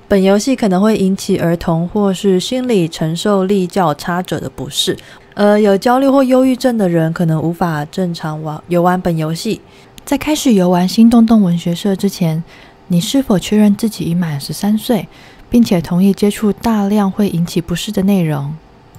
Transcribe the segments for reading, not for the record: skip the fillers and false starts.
本游戏可能会引起儿童或是心理承受力较差者的不适，有焦虑或忧郁症的人可能无法正常游玩本游戏。在开始游玩心动动文学社之前，你是否确认自己已满13岁，并且同意接触大量会引起不适的内容？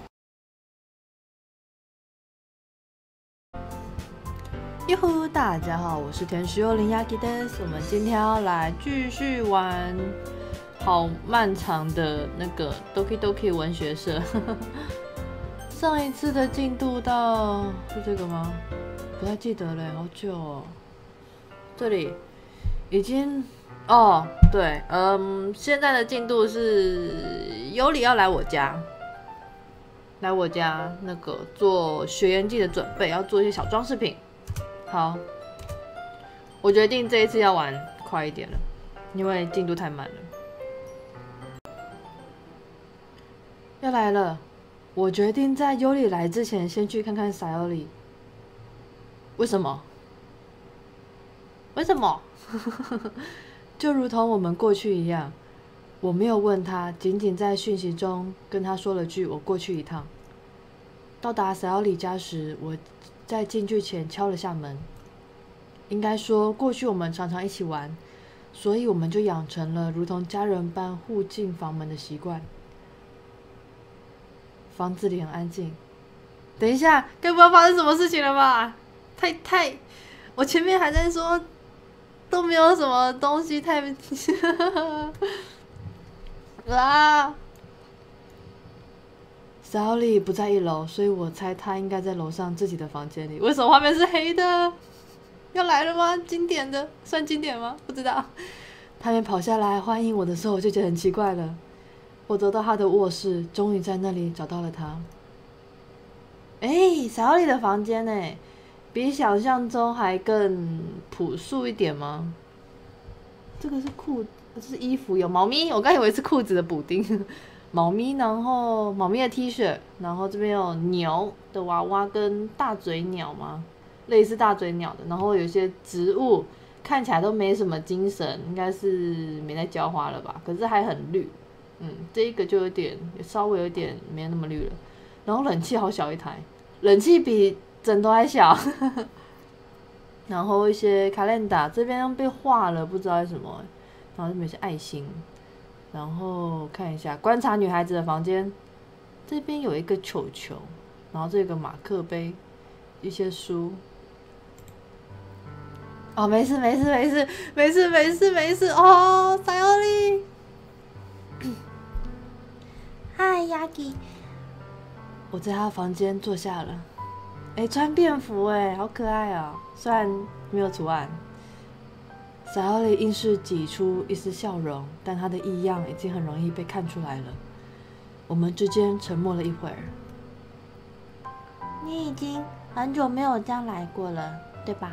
哟呼，大家好，我是田石幽灵 Yaki des， 我们今天要来继续玩好漫长的那个 Doki Doki 文学社。上一次的进度到是这个吗？不太记得了，好久哦。这里已经对，现在的进度是尤里要来我家那个做学园季的准备，要做一些小装饰品。好，我决定这一次要玩快一点了，因为进度太慢了。要来了，我决定在尤里来之前先去看看萨尤里。为什么？就如同我们过去一样，我没有问他，仅仅在讯息中跟他说了句我过去一趟。到达萨尤里家时，我在进去前敲了下门。应该说，过去我们常常一起玩，所以我们就养成了如同家人般互进房门的习惯。房子里很安静。等一下，该不要发生什么事情了吧？我前面还在说都没有什么东西，啊！小李不在1楼，所以我猜他应该在楼上自己的房间里。为什么画面是黑的？要来了吗？经典的，算经典吗？不知道。他们跑下来欢迎我的时候，我就觉得很奇怪了。我走到他的卧室，终于在那里找到了他。小李的房间呢？比想象中还更朴素一点吗？这个是这是衣服，有猫咪，我刚以为是裤子的补丁。猫咪，然后猫咪的 T 恤，然后这边有牛的娃娃跟大嘴鸟吗？类似大嘴鸟的，然后有些植物看起来都没什么精神，应该是没在浇花了吧？可是还很绿，这一个就稍微有点没那么绿了。然后冷气好小一台，冷气比枕头还小。然后一些 calendar 这边被画了，不知道是什么，然后这边有些爱心。然后看一下观察女孩子的房间，这边有一个球球，然后这个马克杯，一些书。没事哦，塞欧利。 嗨，Yaki， 我在他房间坐下了。穿便服好可爱哦，虽然没有图案。塞欧利硬是挤出一丝笑容，但他的异样已经很容易被看出来了。我们之间沉默了一会儿。 你已经很久没有这样来过了，对吧？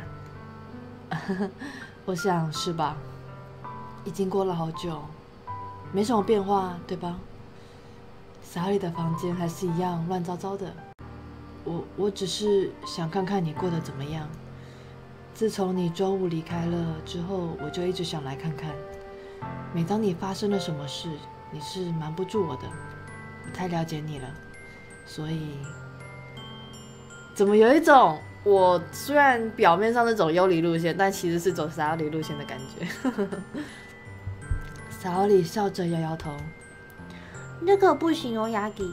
我想是吧，已经过了好久，没什么变化，对吧？萨里的房间还是一样乱糟糟的。我只是想看看你过得怎么样。自从你周5离开了之后，我就一直想来看看。每当你发生了什么事，你是瞒不住我的。我太了解你了，所以怎么有一种我虽然表面上是走幽离路线，但其实是走萨里路线的感觉。萨里笑着摇摇头。 那个不行哦，Yaki。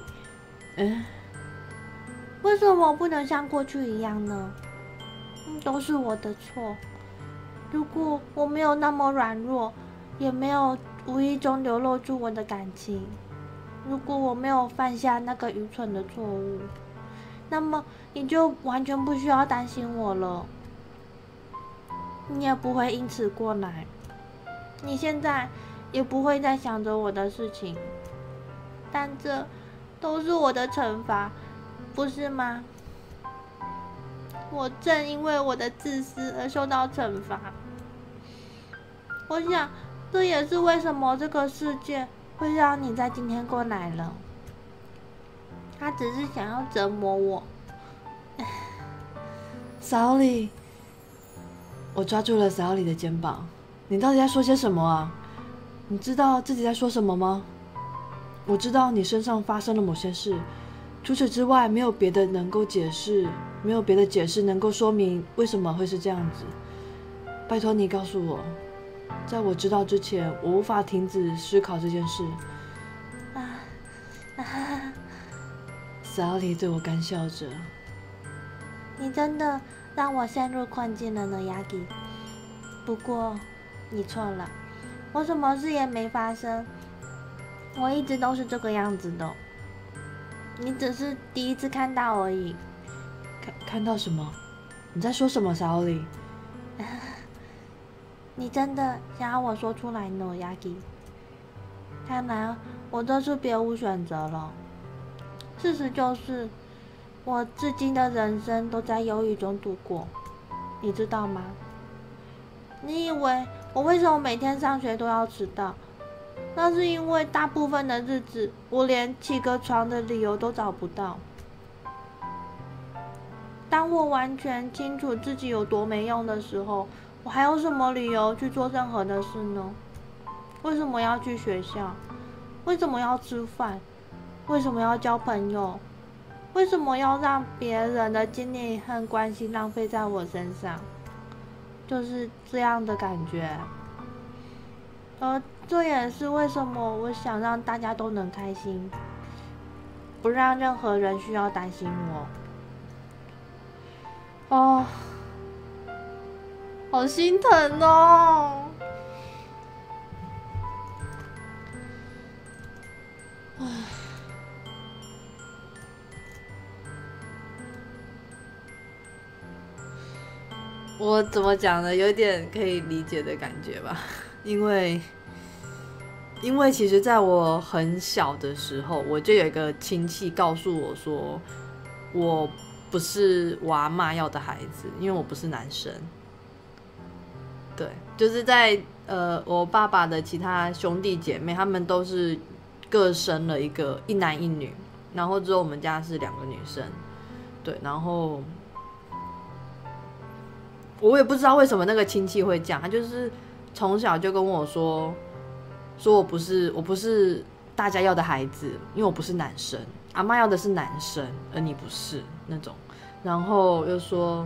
为什么不能像过去一样呢？都是我的错。如果我没有那么软弱，也没有无意中流露出我的感情，如果我没有犯下那个愚蠢的错误，那么你就完全不需要担心我了。你也不会因此过来，你现在也不会再想着我的事情。但这都是我的惩罚，不是吗？我正因为我的自私而受到惩罚。我想，这也是为什么这个世界会让你在今天过来了。他只是想要折磨我。 萨里，我抓住了萨里的肩膀。你到底在说些什么啊？ 你知道自己在说什么吗？我知道你身上发生了某些事，除此之外没有别的能够解释，没有别的解释能够说明为什么会是这样子。拜托你告诉我，在我知道之前，我无法停止思考这件事。Sally 对我干笑着。 你真的让我陷入困境了呢，Yagi。不过你错了，我什么事也没发生，我一直都是这个样子的。你只是第一次看到而已。 看到什么？你在说什么，Sally？ 你真的想要我说出来呢，Yagi？看来我这是别无选择了。事实就是，我至今的人生都在忧郁中度过，你知道吗？你以为我为什么每天上学都要迟到？那是因为大部分的日子，我连起个床的理由都找不到。当我完全清楚自己有多没用的时候，我还有什么理由去做任何的事呢？为什么要去学校？为什么要吃饭？为什么要交朋友？为什么要让别人的精力和关系浪费在我身上？就是这样的感觉。而这也是为什么我想让大家都能开心，不让任何人需要担心我。 哦，好心疼哦。我怎么讲呢？有点可以理解的感觉吧，因为其实在我很小的时候，我就有一个亲戚告诉我说，我不是我阿嬷要的孩子，因为我不是男生。对，就是在我爸爸的其他兄弟姐妹，他们都是各生了一男一女，然后之后我们家是2个女生。对，然后我也不知道为什么那个亲戚会这样，他就是从小就跟我说我不是大家要的孩子，因为我不是男生，阿嬷要的是男生，而你不是那种。然后又说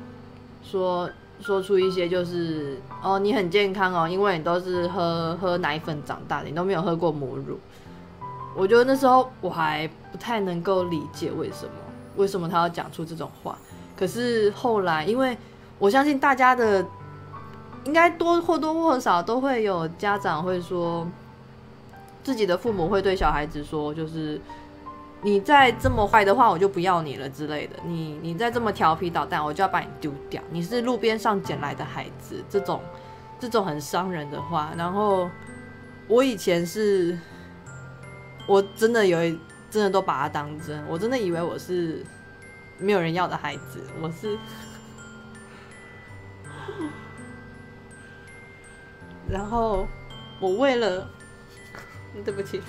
出一些就是你很健康哦，因为你都是喝奶粉长大的，你都没有喝过母乳。我觉得那时候我还不太能够理解为什么他要讲出这种话。可是后来，因为我相信大家的应该或多或少都会有家长会说，自己的父母会对小孩子说，就是你再这么坏的话，我就不要你了之类的。你再这么调皮捣蛋，我就要把你丢掉。你是路边上捡来的孩子，这种很伤人的话。然后我以前我真的都把它当真，我真的以为我是没有人要的孩子，我是。然后我为了，对不起，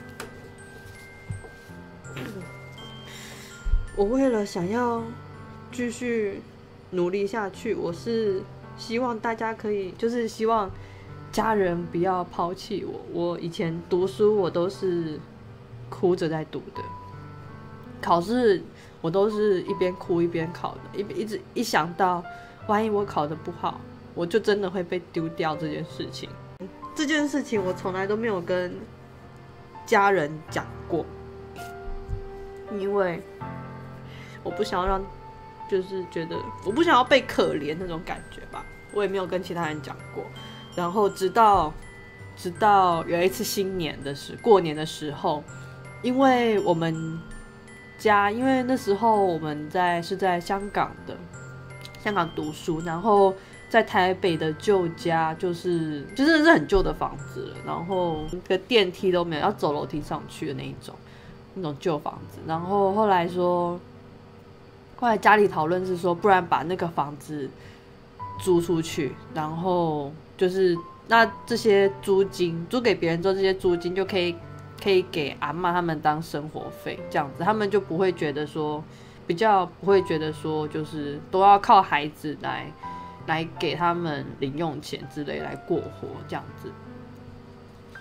我为了想要继续努力下去，我是希望大家可以，就是希望家人不要抛弃我。我以前读书我都是哭着在读的，考试我都是一边哭一边考的，一想到万一我考得不好，我就真的会被丢掉这件事情。这件事情我从来都没有跟家人讲过，因为我不想要让，就是觉得我不想要被可怜那种感觉吧。我也没有跟其他人讲过。然后直到有一次过年的时候，因为我们家，因为那时候我们是在香港读书，然后在台北的旧家就是很旧的房子了，然后一个电梯都没有，要走楼梯上去的那种旧房子。然后后来家里讨论是说，不然把那个房子租出去，然后就是那这些租给别人之后，这些租金就可以给阿嬷他们当生活费，这样子他们就不会觉得说，比较不会觉得说，就是都要靠孩子来给他们零用钱之类来过活这样子。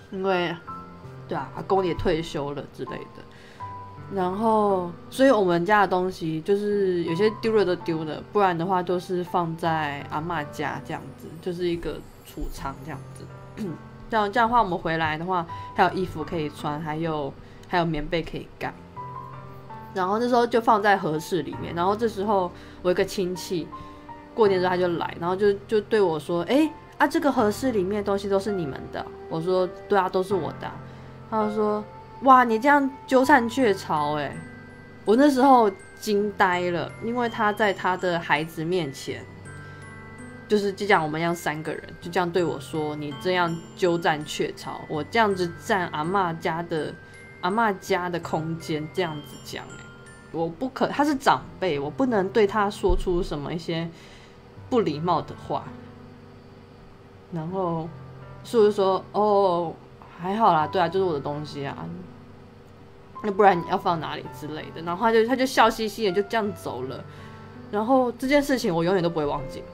因为对啊，阿公也退休了之类的。然后，所以我们家的东西就是有些丢了都丢了，不然的话都是放在阿嬷家这样子，就是一个储藏这样子。这样的话，我们回来的话，还有衣服可以穿，还有棉被可以盖。然后那时候就放在和室里面。然后这时候我有个亲戚过年之后他就来，然后就对我说：“这个和室里面的东西都是你们的。”我说：“对啊，都是我的。”他就说：“哇，你这样纠缠鹊巢我那时候惊呆了，因为他在他的孩子面前，就讲我们要3个人，就这样对我说：“你这样鸠占鹊巢，我这样子占阿嬷家的空间，这样子讲我不可，他是长辈，我不能对他说出什么一些不礼貌的话。”然后所以我就说：“哦，还好啦，对啊，就是我的东西啊。”那不然你要放哪里之类的，然后他就笑嘻嘻的就这样走了。然后这件事情我永远都不会忘记。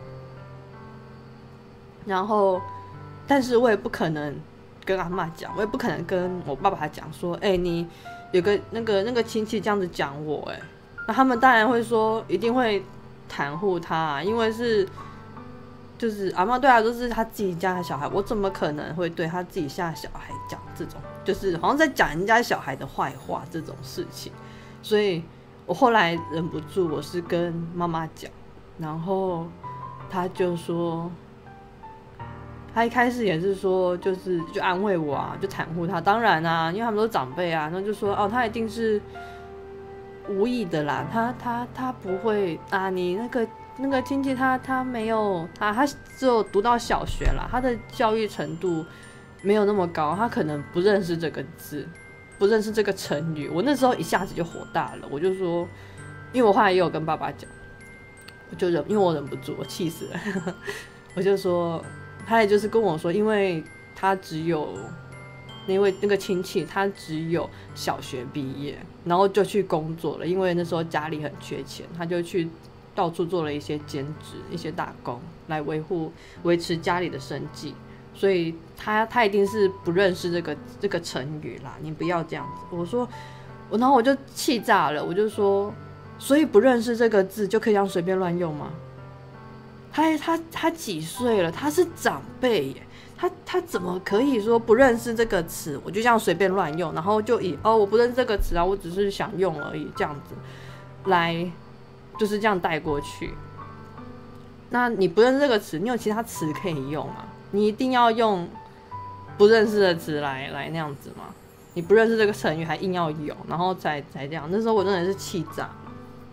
然后，但是我也不可能跟阿嬷讲，我也不可能跟我爸爸讲说，你有个那个亲戚这样子讲我，那他们当然会说，一定会袒护他，因为就是阿嬷对他都是他自己家的小孩，我怎么可能会对他自己家的小孩讲这种，就是好像在讲人家小孩的坏话这种事情。所以我后来忍不住，我是跟妈妈讲，然后他就说，他一开始也是说，就安慰我啊，就袒护他。当然啊，因为他们都是长辈啊，然后就说他一定是无意的啦，他不会啊，你那个亲戚他没有他只有读到小学啦，他的教育程度没有那么高，他可能不认识这个字，不认识这个成语。我那时候一下子就火大了，我就说，因为我后来也有跟爸爸讲，因为我忍不住，我气死了，我就说，他也就是跟我说，因为他只有那个亲戚，他只有小学毕业，然后就去工作了，因为那时候家里很缺钱，他就去到处做了一些兼职、一些打工，来维持家里的生计。所以他一定是不认识这个成语啦，你不要这样子。我说，然后我就气炸了，我就说，所以不认识这个字就可以这样随便乱用吗？他几岁了？他是长辈耶，他怎么可以说不认识这个词，我就这样随便乱用，然后就以我不认识这个词啊，我只是想用而已，这样子来就是这样带过去。那你不认识这个词，你有其他词可以用啊？你一定要用不认识的词来那样子吗？你不认识这个成语还硬要用，然后才这样。那时候我真的是气炸了。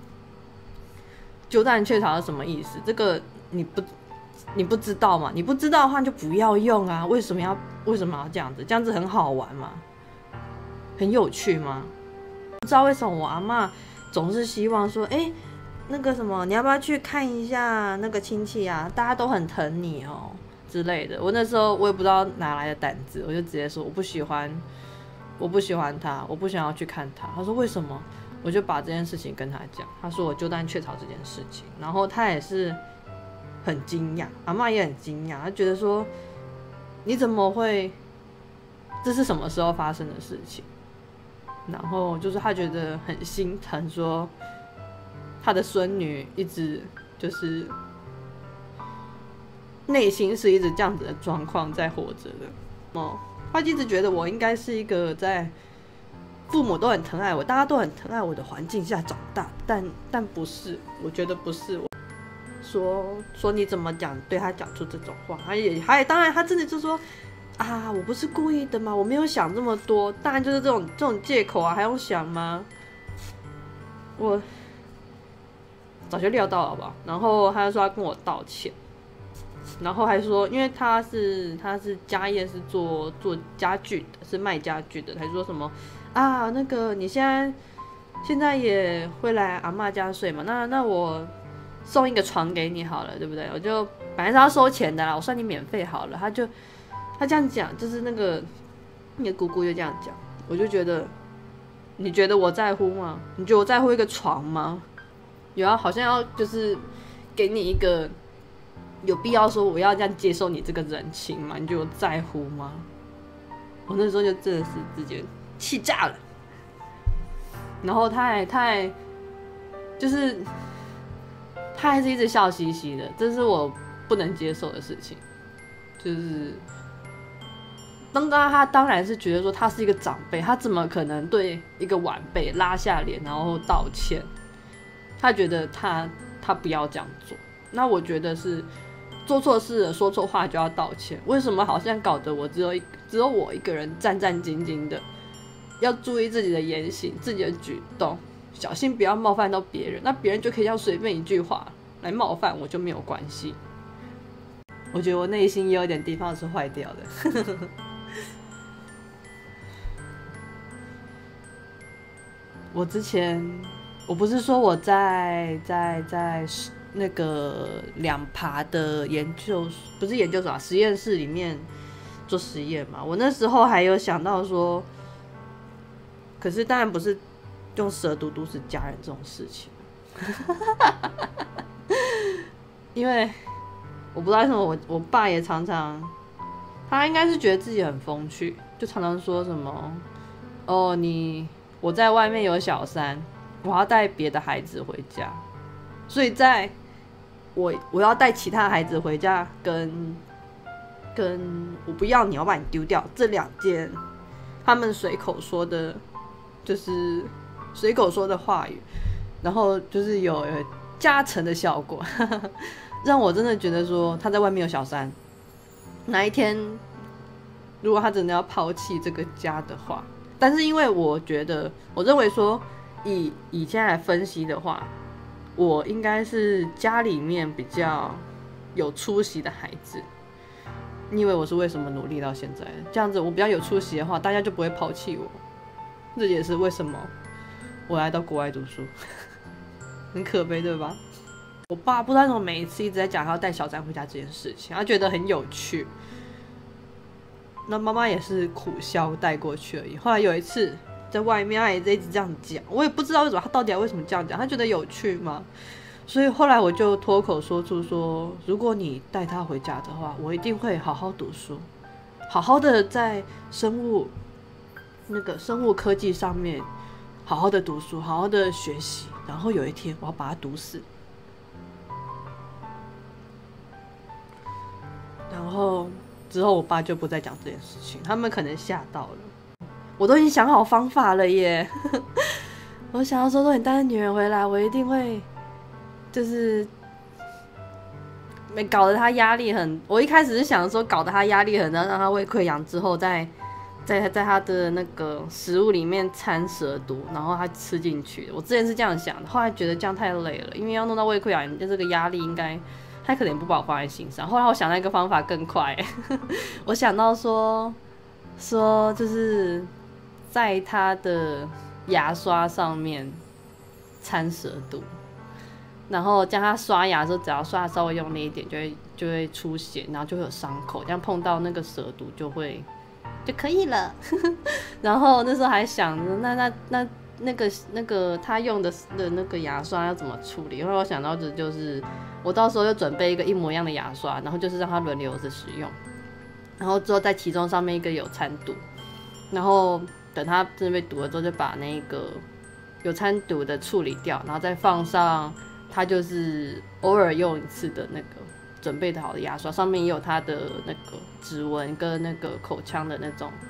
鸠占鹊巢是什么意思？这个你不知道吗？你不知道的话就不要用啊！为什么要这样子？这样子很好玩吗？很有趣吗？不知道为什么我阿嬷总是希望说，那个什么，你要不要去看一下那个亲戚啊？大家都很疼你哦之类的。我那时候我也不知道哪来的胆子，我就直接说我不喜欢他，我不想要去看他。他说为什么？我就把这件事情跟他讲，他说我鸠占鹊巢这件事情，然后他也是很惊讶，阿嬷也很惊讶，他觉得说你怎么会？这是什么时候发生的事情？然后就是他觉得很心疼，说他的孙女一直就是内心是一直这样子的状况在活着的。他一直觉得我应该是一个在父母都很疼爱我，大家都很疼爱我的环境下长大，但不是，我觉得不是。说你怎么对他讲出这种话？他也当然他真的就说啊，我不是故意的嘛，我没有想这么多。当然就是这种借口啊，还用想吗？我早就料到了吧。然后他就说他跟我道歉，然后还说，因为他是家业是做家具的，是卖家具的，还说什么啊，那个你现在也会来阿嬷家睡嘛？那我送一个床给你好了，对不对？我就本来是要收钱的啦，我算你免费好了。他这样讲，就是那个姑姑就这样讲，我就觉得，你觉得我在乎吗？你觉得我在乎一个床吗？好像要就是给你一个有必要说我要这样接受你这个人情吗？你觉得我在乎吗？ 我那时候就真的是直接气炸了。然后他还就是他还是一直笑嘻嘻的，这是我不能接受的事情。就是他当然是觉得说他是一个长辈，他怎么可能对一个晚辈拉下脸然后道歉？他觉得他不要这样做。那我觉得是做错事了，说错话就要道歉。为什么好像搞得我只有我一个人战战兢兢的，要注意自己的言行、自己的举动，小心不要冒犯到别人。那别人就可以用随便一句话来冒犯我，就没有关系。我觉得我内心也有点地方是坏掉的。我之前我不是说我在那个2爬的不是研究所实验室里面做实验嘛？我那时候还有想到说，可是当然不是用蛇毒毒死家人这种事情，因为我不知道为什么我爸也常常，他应该是觉得自己很风趣，就常常说什么哦我在外面有小三，我要带别的孩子回家，所以我要带其他孩子回家，跟我不要你要把你丢掉这2件，他们随口说的，就是随口说的话语，然后就是有加成的效果，让我真的觉得说他在外面有小三，哪一天如果他真的要抛弃这个家的话。但是因为我认为说以现在来分析的话，我应该是家里面比较有出息的孩子。你以为我是为什么努力到现在？这样子我比较有出息的话，大家就不会抛弃我。这也是为什么我来到国外读书，很可悲对吧？我爸不知道为什么每一次一直在讲他要带小三回家这件事情，他觉得很有趣。那妈妈也是苦笑带过去而已。后来有一次在外面，他也一直这样讲，我也不知道为什么他到底为什么这样讲，他觉得有趣吗？所以后来我就脱口说出说，如果你带他回家的话，我一定会好好读书，好好的在生物科技上面好好的读书，好好的学习，然后有一天我要把他毒死。然后之后我爸就不再讲这件事情，他们可能吓到了。我都已经想好方法了耶。我想要说，如果你带着女人回来，我一定会就是搞得他压力很。我一开始是想说搞得他压力很，然后让他胃溃疡之后在他的那个食物里面掺蛇毒，然后他吃进去。我之前是这样想的，后来觉得这样太累了，因为要弄到胃溃疡，就这个压力应该。他可能不把我放在心上。后来我想到一个方法更快，我想到说就是在他的牙刷上面掺蛇毒，然后将他刷牙的时候，只要刷稍微用力一点，就会出血，然后就会有伤口，这样碰到那个蛇毒就可以了。然后那时候还想那个他用的那个牙刷要怎么处理？后来我想到的就是，我到时候就准备一个一模一样的牙刷，然后就是让他轮流着使用，然后之后在其中上面一个有掺毒，然后等他真的被毒了之后，就把那个有掺毒的处理掉，然后再放上他就是偶尔用一次的那个准备好的牙刷，上面也有他的那个指纹跟那个口腔的那种。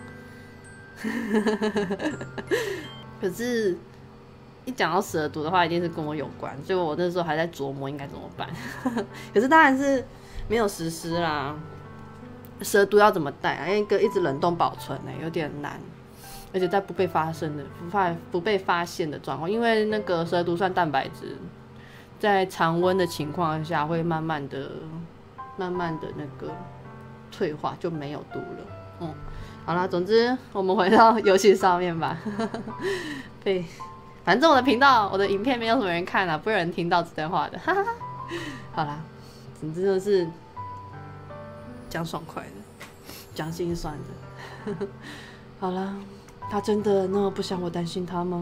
可是，一讲到蛇毒的话，一定是跟我有关，所以我那时候还在琢磨应该怎么办。可是当然是没有实施啦。蛇毒要怎么带啊？一个一直冷冻保存有点难，而且在不被发现的状况，因为那个蛇毒算蛋白质，在常温的情况下会慢慢的那个退化，就没有毒了。好啦，总之我们回到游戏上面吧。对，反正我的频道、我的影片没有什么人看啦，不会有人听到这段话的。好啦，总之就是讲爽快的，讲心酸的。好啦，他真的那么不想我担心他吗？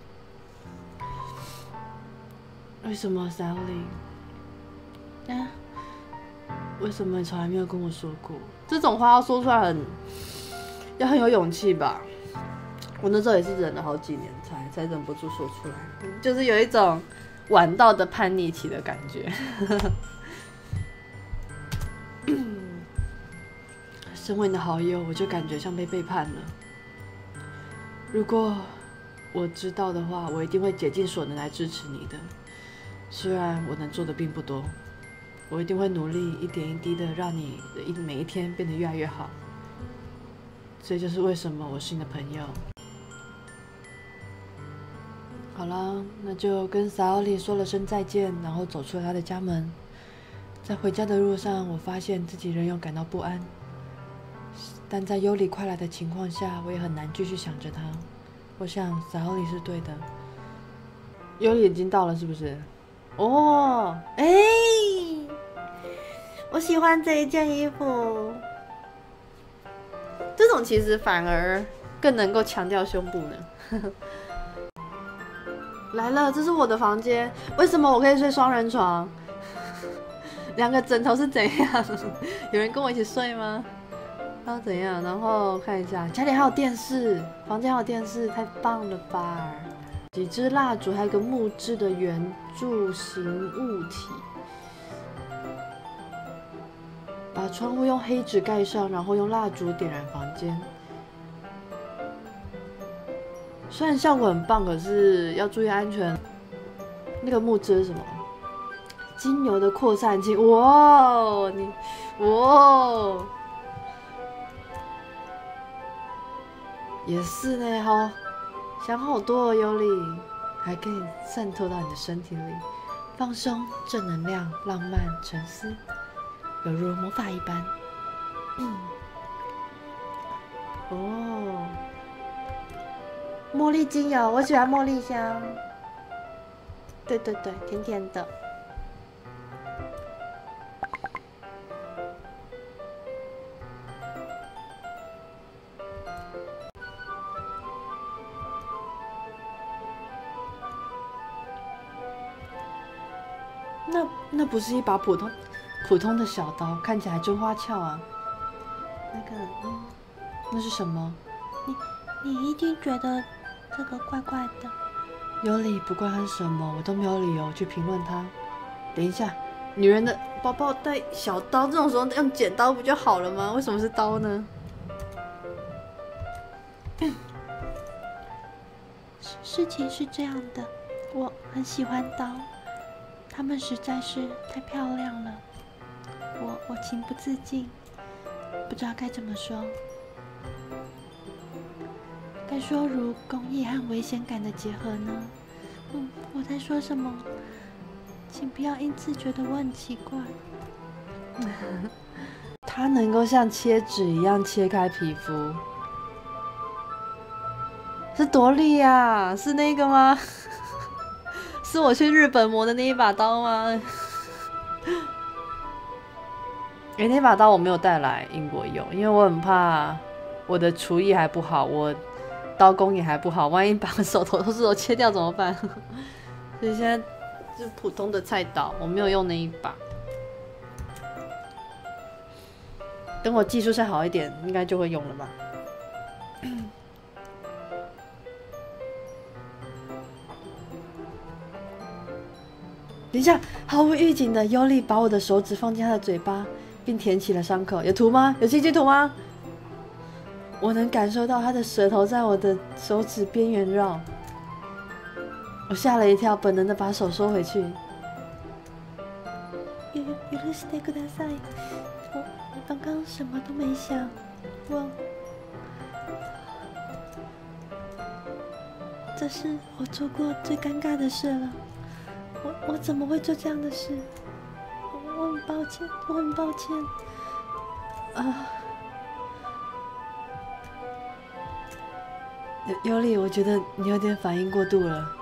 为什么 Sally？ 为什么你从来没有跟我说过？这种话要说出来要很有勇气吧。我那时候也是忍了好几年才忍不住说出来，就是有一种晚到的叛逆期的感觉。身为你的好友，我就感觉像被背叛了。如果我知道的话，我一定会竭尽所能来支持你的。虽然我能做的并不多，我一定会努力一点一滴的让你的每一天变得越来越好。这就是为什么我是你的朋友。好了，那就跟萨奥利说了声再见，然后走出了他的家门。在回家的路上，我发现自己仍有感到不安，但在尤里快来的情况下，我也很难继续想着他。我想萨奥利是对的。尤里已经到了，是不是？哦， 哎，我喜欢这一件衣服。 这种其实反而更能够强调胸部呢。来了，这是我的房间。为什么我可以睡双人床？两个枕头是怎样？有人跟我一起睡吗？要怎样？然后看一下，家里还有电视，房间还有电视，太棒了吧！几支蜡烛，还有一个木质的圆柱形物体。把窗户用黑纸盖上，然后用蜡烛点燃房间。虽然效果很棒，可是要注意安全。那个木质是什么？精油的扩散器。哇，哇，也是呢，好想好多哦，尤里，还可以渗透到你的身体里，放松、正能量、浪漫、沉思，犹如魔法一般。哦。 茉莉精油，我喜欢茉莉香。对对对，甜甜的。 那不是一把普通的小刀，看起来真花俏啊。那个，那是什么？ 你一定觉得这个怪怪的。 尤里，不管它是什么，我都没有理由去评论它。等一下，女人的包包带小刀，这种时候用剪刀不就好了吗？为什么是刀呢？ 事情是这样的，我很喜欢刀，它们实在是太漂亮了，我情不自禁，不知道该怎么说。该说如公益和危险感的结合呢？我在说什么？请不要因此觉得我很奇怪。 它能够像切纸一样切开皮肤，是多利呀？是那个吗？是我去日本磨的那一把刀吗？那把刀我没有带来英国用，因为我很怕我的厨艺还不好，我刀工也还不好，万一把手头都切掉怎么办？所以现在是普通的菜刀，我没有用那一把。等我技术再好一点，应该就会用了吧。等一下，毫无预警的，尤里把我的手指放进他的嘴巴，并舔起了伤口。有图吗？有器具图吗？我能感受到他的舌头在我的手指边缘绕。我吓了一跳，本能的把手收回去。 許してください。我刚刚什么都没想，这是我做过最尴尬的事了。我怎么会做这样的事？我很抱歉，我很抱歉。 尤里，我觉得你有点反应过度了。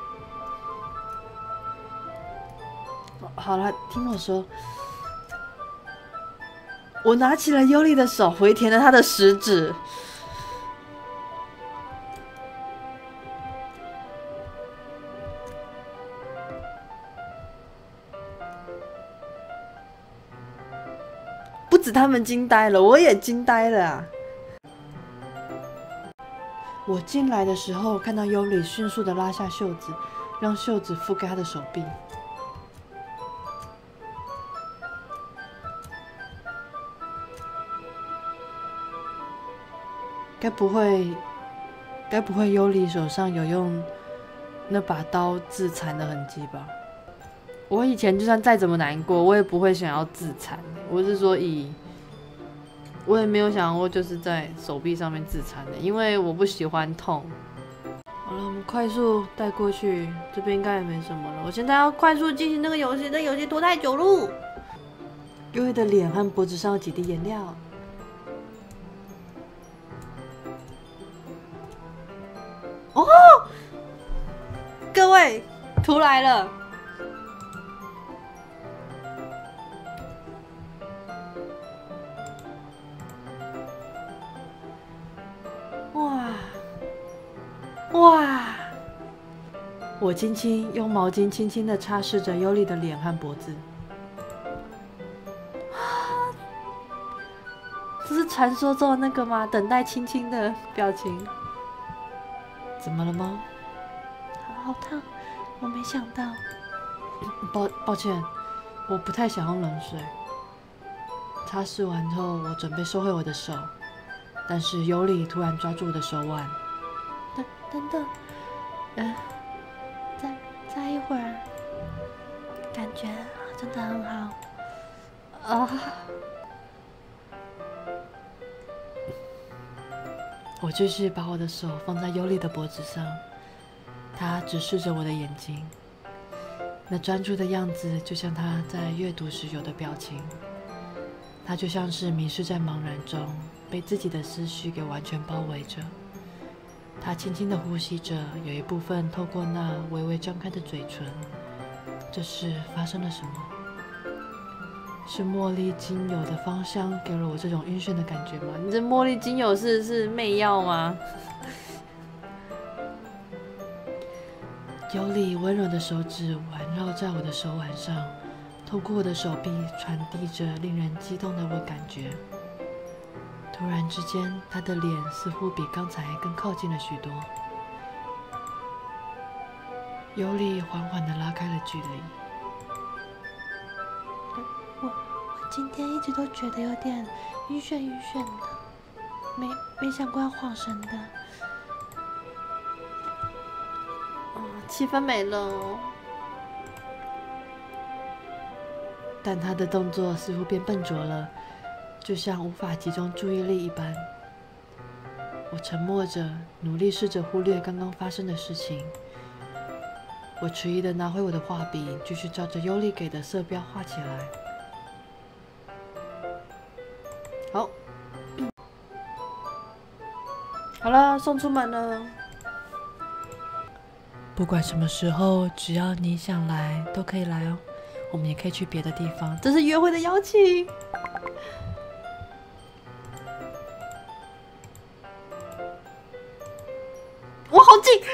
好了，听我说。我拿起了尤里的手，回舔了他的食指。不止他们惊呆了，我也惊呆了啊！ 我进来的时候，看到尤里迅速地拉下袖子，让袖子覆盖他的手臂。该不会尤里手上有用那把刀自残的痕迹吧？我以前就算再怎么难过，我也不会想要自残。我是说我也没有想过就是在手臂上面自残的，因为我不喜欢痛。好了，我们快速带过去，这边应该也没什么了。我现在要快速进行那个游戏，这游戏拖太久了。尤里的脸和脖子上有几滴颜料。哦，各位，图来了。哇！我轻轻用毛巾轻轻地擦拭着尤里的脸和脖子。这是传说中的那个吗？等待亲亲的表情。怎么了吗？ 好烫，我没想到。 抱歉，我不太想用冷水。擦拭完后，我准备收回我的手，但是尤里突然抓住我的手腕。 等等，再一会儿，感觉真的很好啊！ 我继续把我的手放在尤里的脖子上，他直视着我的眼睛，那专注的样子就像他在阅读时有的表情。他就像是迷失在茫然中，被自己的思绪给完全包围着。他轻轻地呼吸着，有一部分透过那微微张开的嘴唇。这是发生了什么？是茉莉精油的芳香给了我这种晕眩的感觉吗？你这茉莉精油是媚药吗？尤里温柔的手指环绕在我的手腕上，透过我的手臂传递着令人激动的感觉。突然之间，他的脸似乎比刚才更靠近了许多。尤里缓缓地拉开了距离。 我今天一直都觉得有点晕眩的，没想过要晃神的。 气氛没了哦。但他的动作似乎变笨拙了，就像无法集中注意力一般。我沉默着，努力试着忽略刚刚发生的事情。我迟疑地拿回我的画笔，继续照着尤里给的色标画起来。好，好了，送出门了。不管什么时候，只要你想来，都可以来哦。我们也可以去别的地方，这是约会的邀请。哇，好近！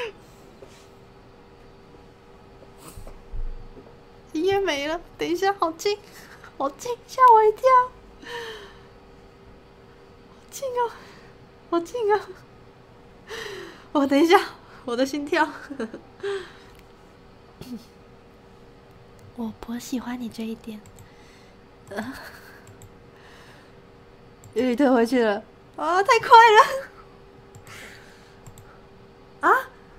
音乐没了，等一下，好近，好近，吓我一跳！好近啊，好近啊！哦，等一下，我的心跳。 我喜欢你这一点。 尤里退回去了啊！太快了！啊！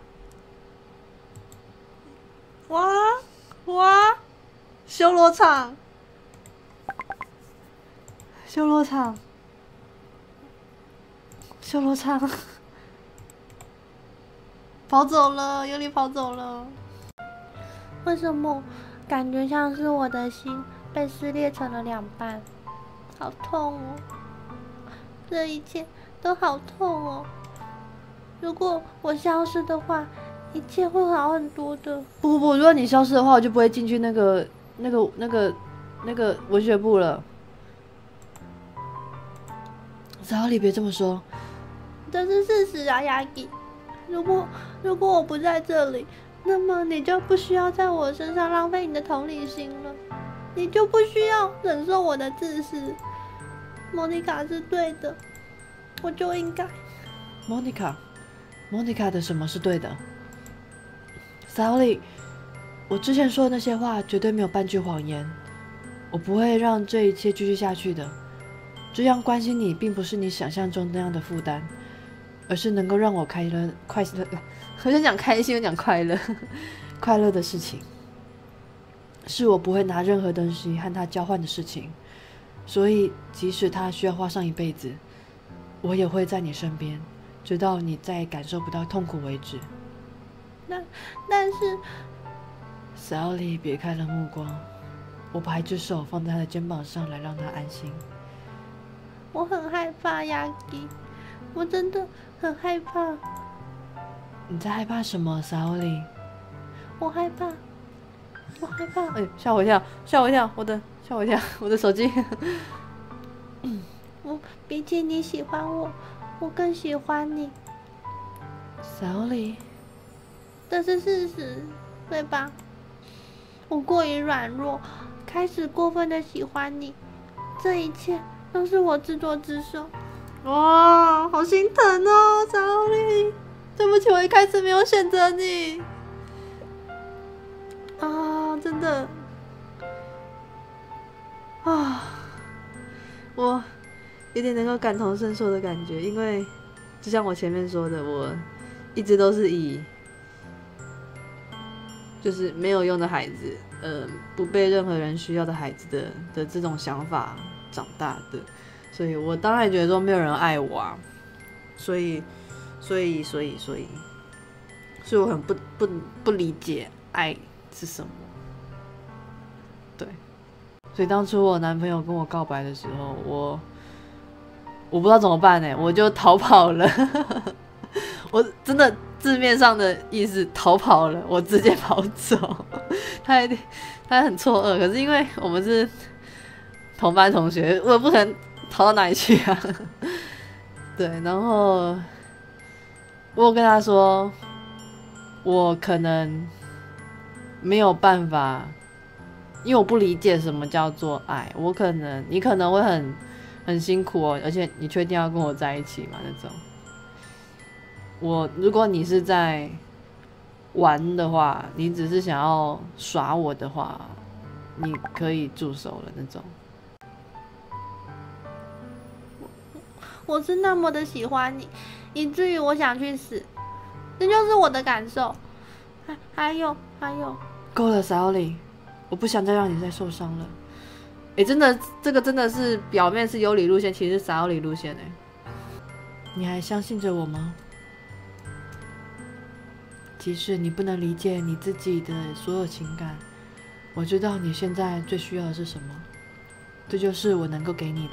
哇！修罗场！修罗场！修罗场！跑走了，尤里跑走了。 为什么感觉像是我的心被撕裂成了两半？好痛哦！这一切都好痛哦！如果我消失的话，一切会好很多的。 不，如果你消失的话，我就不会进去那个文学部了。小李，别这么说。 这是事实啊，雅吉。如果我不在这里，那么你就不需要在我身上浪费你的同理心了，你就不需要忍受我的自私。莫妮卡是对的，我就应该。 莫妮卡， 莫妮卡的什么是对的？萨欧里，我之前说的那些话绝对没有半句谎言。我不会让这一切继续下去的。这样关心你，并不是你想象中那样的负担，而是能够让我快乐。我想讲开心，我讲快乐，快乐的事情，是我不会拿任何东西和他交换的事情。所以，即使他需要花上一辈子，我也会在你身边，直到你再感受不到痛苦为止。 但是， 小奥利别开了目光，我把一只手放在他的肩膀上，来让他安心。 我很害怕，雅基，我真的很害怕。 你在害怕什么，小奥利？ 我害怕。 哎，吓我一跳！吓我一跳！我的手机。 我比起你喜欢我，我更喜欢你。 小奥利， 这是事实，对吧？我过于软弱，开始过分的喜欢你，这一切都是我自作自受。 哇，好心疼哦，小奥利，对不起，我一开始没有选择你。啊，真的，啊，我有点能够感同身受的感觉，因为就像我前面说的，我一直都是以就是没有用的孩子，不被任何人需要的孩子的这种想法长大的，所以我当然觉得说没有人爱我啊，所以我很不理解爱是什么。对，所以当初我男朋友跟我告白的时候，我不知道怎么办呢，我就逃跑了。我真的字面上的意思逃跑了，我直接跑走。他很错愕，可是因为我们是同班同学，我不可能逃到哪里去啊。对，然后我有跟他说，我可能没有办法，因为我不理解什么叫做爱。你可能会很辛苦哦，而且你确定要跟我在一起吗？那种。如果你是在玩的话，你只是想要耍我的话，你可以住手了那种。 我是那么的喜欢你，以至于我想去死，这就是我的感受。还有， 够了，小奥利，我不想再让你再受伤了。真的，这个真的是表面是有理路线，其实是傻奥利路线你还相信着我吗？即使你不能理解你自己的所有情感，我知道你现在最需要的是什么，这就是我能够给你的。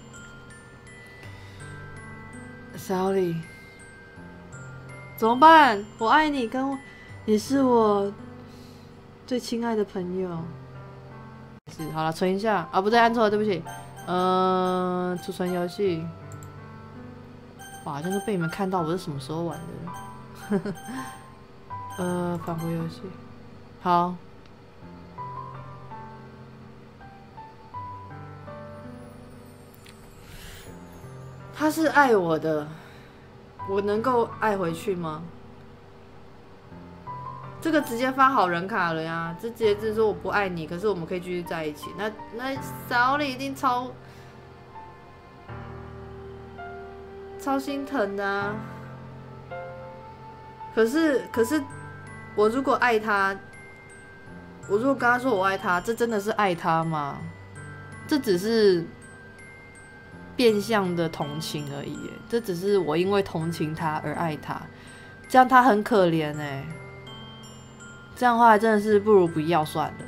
小奥利，怎么办？我爱你，你是我最亲爱的朋友。好了，存一下啊，不对，按错了，对不起。储存游戏。哇，真的被你们看到我是什么时候玩的。返回游戏。好。他是爱我的，我能够爱回去吗？这个直接发好人卡了呀，这直接就是说我不爱你，可是我们可以继续在一起。那小奥利一定超心疼的啊。可是我如果爱他，我如果跟他说我爱他，这真的是爱他吗？这只是变相的同情而已，这只是我因为同情他而爱他，这样他很可怜哎。这样的话真的是不如不要算了。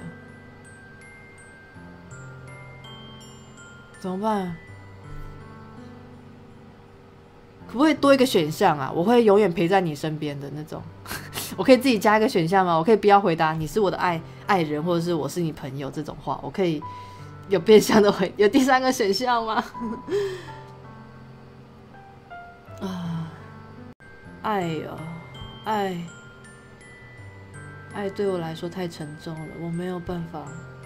怎么办？可不可以多一个选项啊？我会永远陪在你身边的那种。我可以自己加一个选项吗？我可以不要回答你是我的爱人，或者是我是你朋友这种话，我可以有变相的有第三个选项吗？啊，爱呀，爱对我来说太沉重了，我没有办法。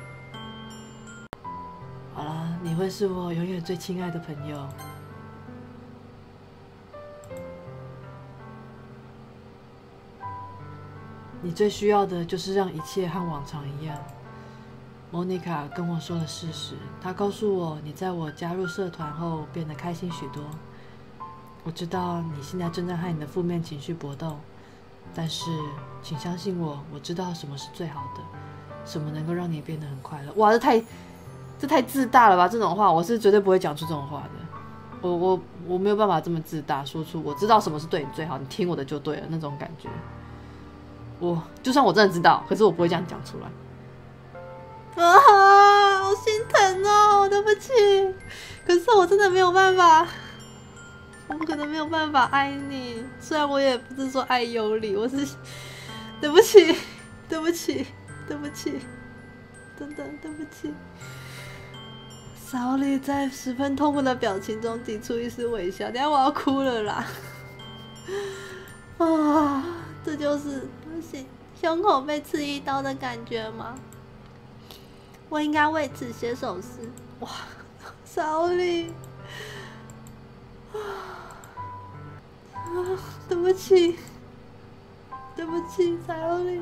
好啦，你会是我永远最亲爱的朋友。 你最需要的就是让一切和往常一样。莫妮卡跟我说了事实，她告诉我你在我加入社团后变得开心许多。我知道你现在正在和你的负面情绪搏斗，但是请相信我，我知道什么是最好的，什么能够让你变得很快乐。哇，这太自大了吧！这种话我是绝对不会讲出这种话的。我没有办法这么自大，说出我知道什么是对你最好，你听我的就对了那种感觉。就算我真的知道，可是我不会这样讲出来。啊，好心疼哦，对不起。可是我真的没有办法，我可能没有办法爱你。虽然我也不是说爱有理，我是对不起，对不起，对不起，真的对不起。小李在十分痛苦的表情中挤出一丝微笑，等一下我要哭了啦！啊，这就是胸口被刺一刀的感觉吗？我应该为此写首诗。哇，小李，对不起，对不起，小李。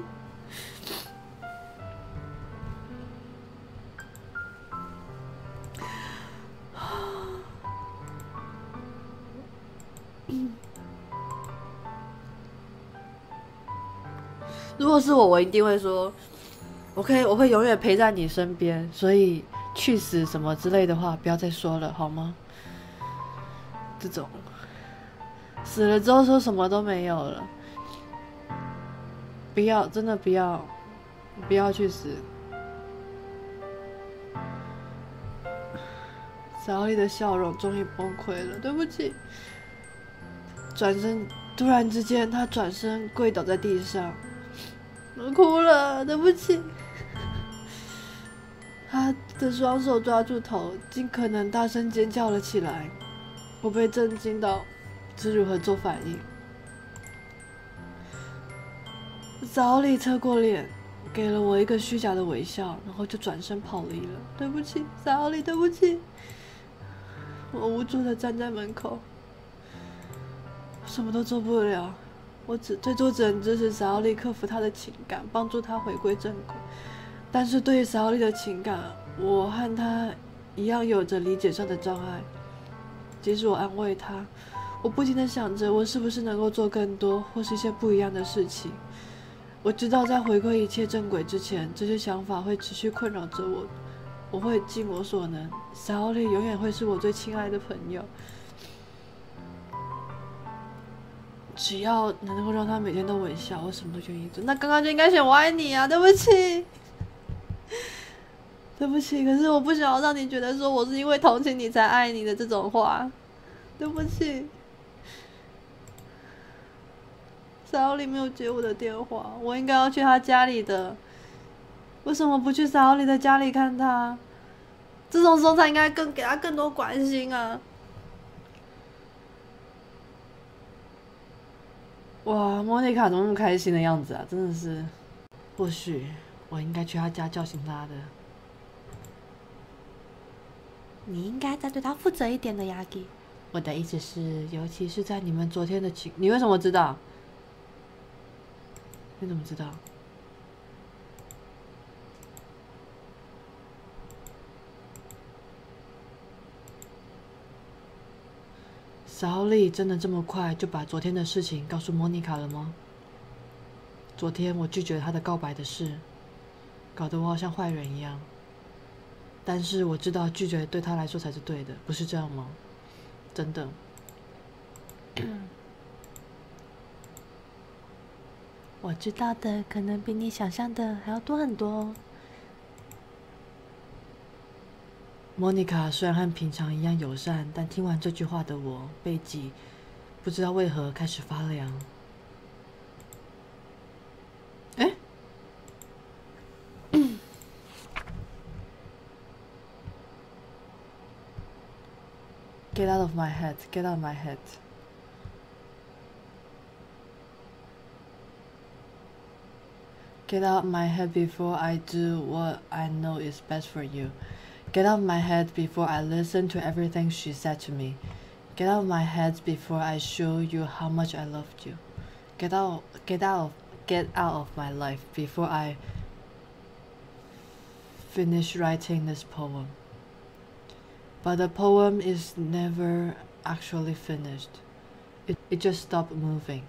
如果是我一定会说，我会永远陪在你身边，所以去死什么之类的话不要再说了，好吗？这种死了之后说什么都没有了，不要，真的不要去死。小丽的笑容终于崩溃了，对不起。转身，突然之间，他转身跪倒在地上。我哭了，对不起。他的双手抓住头，尽可能大声尖叫了起来。我被震惊到，不知如何做反应。小李侧过脸，给了我一个虚假的微笑，然后就转身跑离了。对不起，小李，对不起。我无助的站在门口，什么都做不了。我最多只能支持小李克服他的情感，帮助他回归正轨。但是对于小李的情感，我和他一样有着理解上的障碍。即使我安慰他，我不停地想着我是不是能够做更多或是一些不一样的事情。我知道在回归一切正轨之前，这些想法会持续困扰着我。我会尽我所能，小李永远会是我最亲爱的朋友。只要能够让他每天都微笑，我什么都愿意做。那刚刚就应该选我爱你啊，对不起，对不起。可是我不想要让你觉得说我是因为同情你才爱你的这种话，对不起。小李没有接我的电话，我应该要去他家里的，为什么不去小李的家里看他？这种时候才应该给他更多关心啊！哇，莫妮卡怎么那么开心的样子啊？真的是，或许我应该去他家叫醒他的。 你应该再对他负责一点的，雅吉。 我的意思是，尤其是在你们昨天的你为什么知道？你怎么知道？小李真的这么快就把昨天的事情告诉莫妮卡了吗？昨天我拒绝他的告白的事，搞得我好像坏人一样。但是我知道拒绝对他来说才是对的，不是这样吗？真的。 我知道的可能比你想象的还要多很多哦。 莫妮卡虽然和平常一样友善，但听完这句话的我，背脊不知道为何开始发凉。哎，Get out of my head! Get out of my head! Get out of my head before I do what I know is best for you. Get out of my head before I listen to everything she said to me. Get out of my head before I show you how much I loved you. Get out get out of my life before I finish writing this poem. But the poem is never actually finished. It just stopped moving.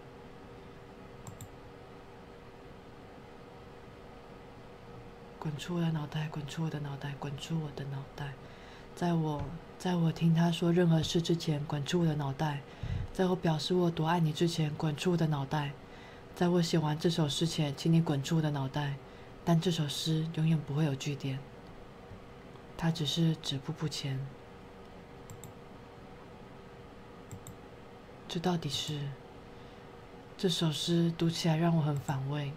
滚出我的脑袋，滚出我的脑袋，滚出我的脑袋。在我听他说任何事之前，滚出我的脑袋。在我表示我多爱你之前，滚出我的脑袋。在我写完这首诗前，请你滚出我的脑袋。但这首诗永远不会有句点，它只是止步不前。这到底是？这首诗读起来让我很反胃。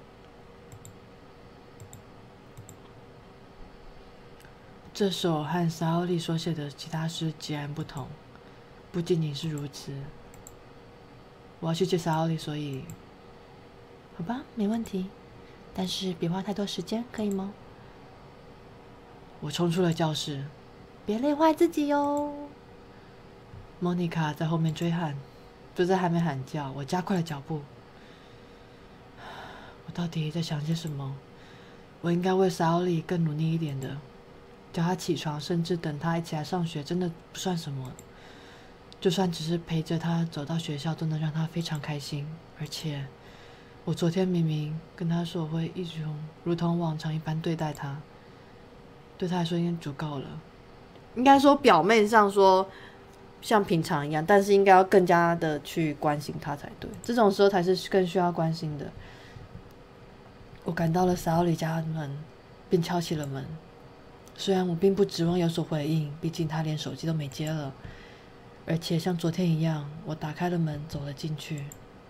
这首和沙欧利所写的其他诗截然不同，不仅仅是如此。我要去接沙欧利，所以，好吧，没问题，但是别花太多时间，可以吗？我冲出了教室， 别累坏自己哟。 莫妮卡在后面追喊，就在还没喊叫，我加快了脚步。我到底在想些什么？我应该为沙欧利更努力一点的。叫他起床，甚至等他一起来上学，真的不算什么。就算只是陪着他走到学校，都能让他非常开心。而且，我昨天明明跟他说我会一如同往常一般对待他，对他来说已经足够了。应该说表面上说像平常一样，但是应该要更加的去关心他才对。这种时候才是更需要关心的。我赶到了沙欧里家的门，并敲起了门。虽然我并不指望有所回应，毕竟他连手机都没接了，而且像昨天一样，我打开了门走了进去。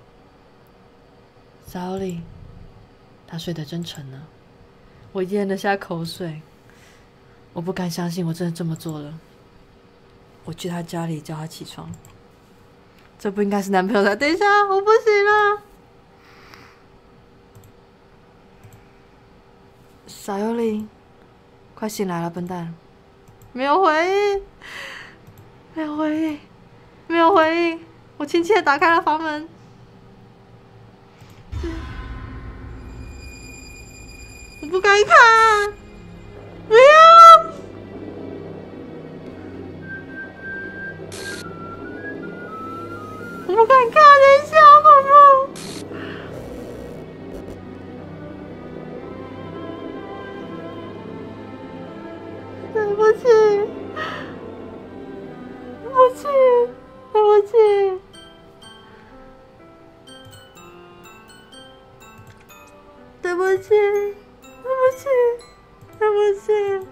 沙欧利，他睡得真沉呢。我咽了下口水，我不敢相信我真的这么做了。我去他家里叫他起床，这不应该是男朋友的。等一下，我不行了。沙欧利。快醒来了，笨蛋！没有回应，没有回应，没有回应。我轻轻地打开了房门。我不敢看，不要！我不敢看，等一下，好恐怖！对不起，对不起，对不起，对不起，对不起，对不起。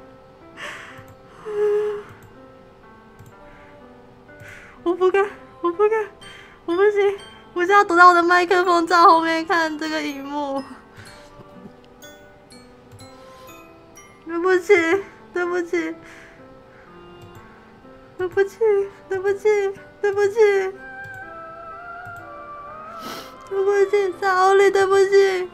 我不敢，我不敢，我不行，我是要躲到我的麦克风罩后面看这个荧幕。对不起。对不起，对不起，对不起，对不起，对不起，沙欧里，对不起。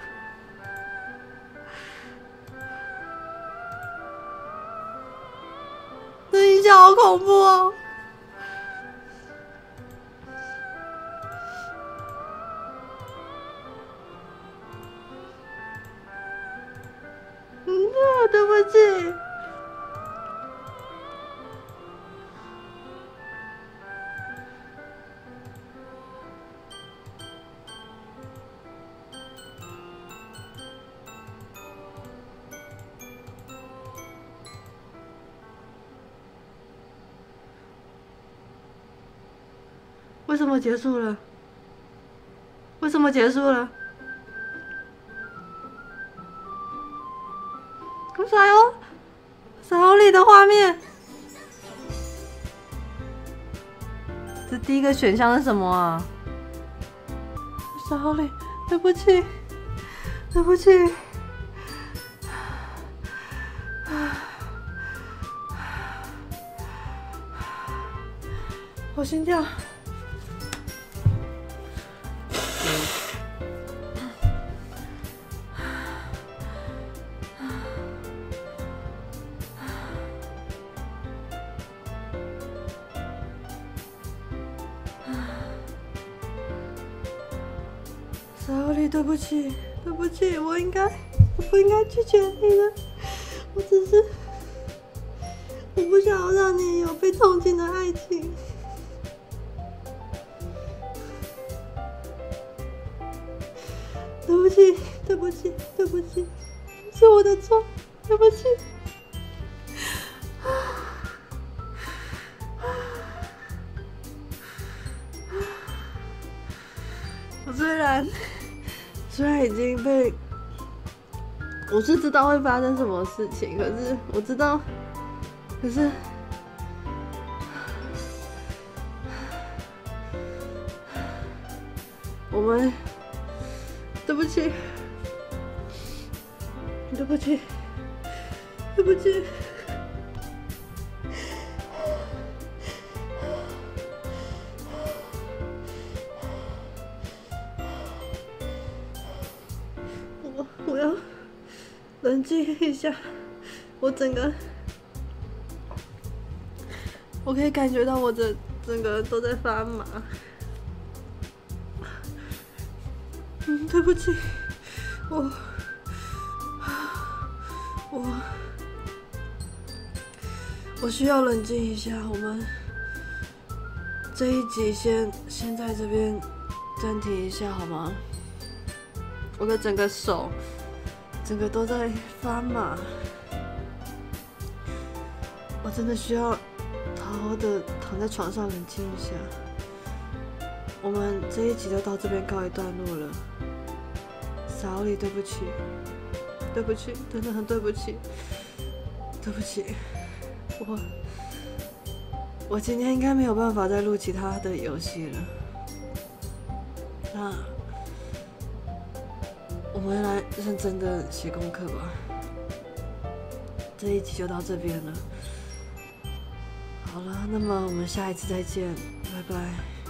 这音效好恐怖哦！对不起。为什么结束了？为什么结束了？沙欧里的画面，这第一个选项是什么啊？沙欧里，对不起，对不起。我心跳。 小李，对不起，对不起，我不应该拒绝你的，我只是我不想要让你有被同情的爱情。对不起，对不起，对不起，是我的错，对不起。我虽然已经被，我是知道会发生什么事情，可是我知道，可是我们，对不起，对不起，对不起。我要冷静一下，我可以感觉到我整个都在发麻。对不起，我需要冷静一下。我们这一集先在这边暂停一下好吗？我的整个手都在发麻，我真的需要好好的躺在床上冷静一下。我们这一集就到这边告一段落了。小李，对不起，对不起，真的很对不起，对不起，我今天应该没有办法再录其他的游戏了。那我们来认真的写功课吧。这一集就到这边了。好了，那么我们下一次再见，拜拜。